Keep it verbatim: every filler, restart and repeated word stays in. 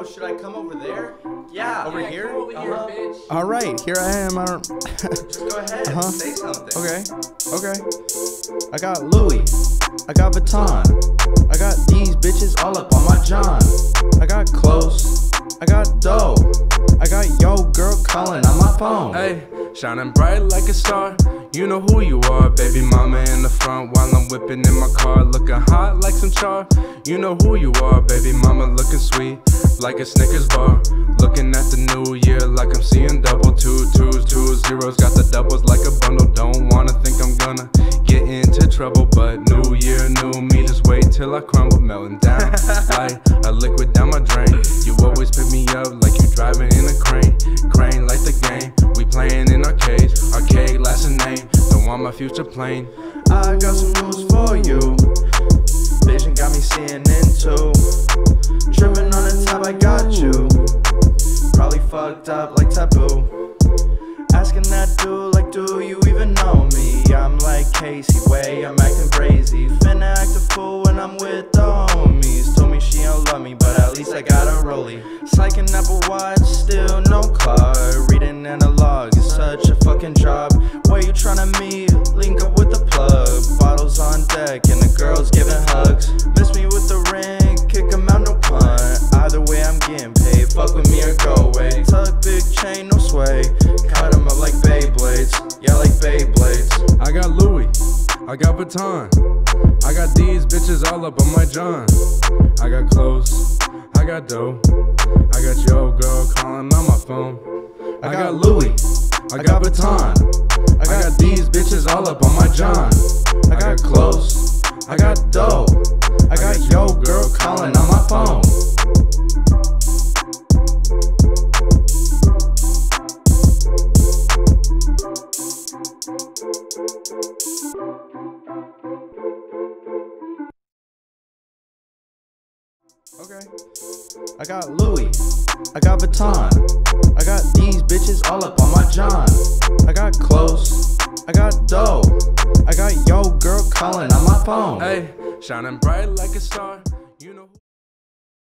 should I come over there? Yeah, over yeah, here? Come over here, uh-huh. bitch. All right, here I am. I don't. Just go ahead uh-huh. and say something. Okay, okay. I got Louis, I got Vuitton, I got these bitches all up on my John. I got clothes, I got dough, I got yo girl calling on my phone. Hey, shining bright like a star. You know who you are, baby mama in the front while I'm whipping in my car, looking hot like some char. You know who you are, baby mama looking sweet like a Snickers bar. Looking at the new year like I'm seeing double two twos, two zeros. Got the doubles like a bundle. Don't wanna think I'm gonna get into trouble, but new year, new me. Just wait till I crumble, melting down like a liquid down my drain. You always pick me up like you driving in a crane, crane like the game. We playing in arcades, arcade last name. Don't want my future plain. I got some news for you. Vision got me seeing into. Tripping on the top, I got you. Probably fucked up like taboo. Asking that dude like, do you even know me? I'm like Casey, way I'm acting crazy. Finna act a fool when I'm with the homies. Told me she don't love me, but at least I got a rollie. Psyching Apple Watch, still no card. Reading analog is such a fucking job. Where you tryna meet? Link up with the plug. Bottles on deck and the girls giving hugs. Miss me with the ring, kick 'em out, no pun. Either way I'm getting paid, fuck with me or go away. Tuck, big chain, no sway. Cut 'em up like Beyblades, yeah like Beyblades. I got Louis, I got Vuitton, I got these bitches all up on my John. I got clothes, I got dough, I got yo girl calling on my phone. I got Louis, I got Vuitton, I got these bitches all up on my John. I got clothes, I got dough, I got yo girl calling on my phone. Okay. I got Louis, I got Vuitton, I got these bitches all up on my John. I got clothes, I got dough, I got yo girl calling on my phone. Hey, shining bright like a star.